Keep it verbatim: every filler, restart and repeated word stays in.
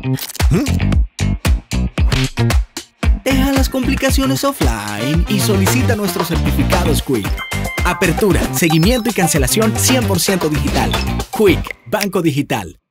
Deja las complicaciones offline y solicita nuestros certificados Quick. Apertura, seguimiento y cancelación cien por ciento digital. Quick, Banco Digital.